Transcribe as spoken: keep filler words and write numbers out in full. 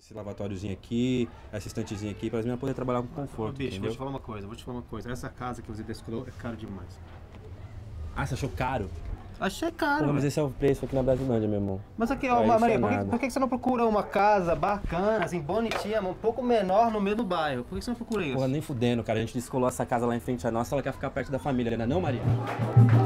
Esse lavatóriozinho aqui, essa estantezinha aqui, pra mim poder trabalhar com conforto, Ô, bicho, entendeu? vou te falar uma coisa, vou te falar uma coisa. Essa casa que você descolou é caro demais. Ah, você achou caro? Achei caro. Porra, mas velho. esse é o preço aqui na Brasilândia, meu irmão. Mas aqui, Aí ó, isso Maria, é por, que, nada. por que você não procura uma casa bacana, assim, bonitinha, um pouco menor no meio do bairro? Por que você não procura isso? Porra, nem fudendo, cara. A gente descolou essa casa lá em frente à nossa, ela quer ficar perto da família, né? Não, Maria?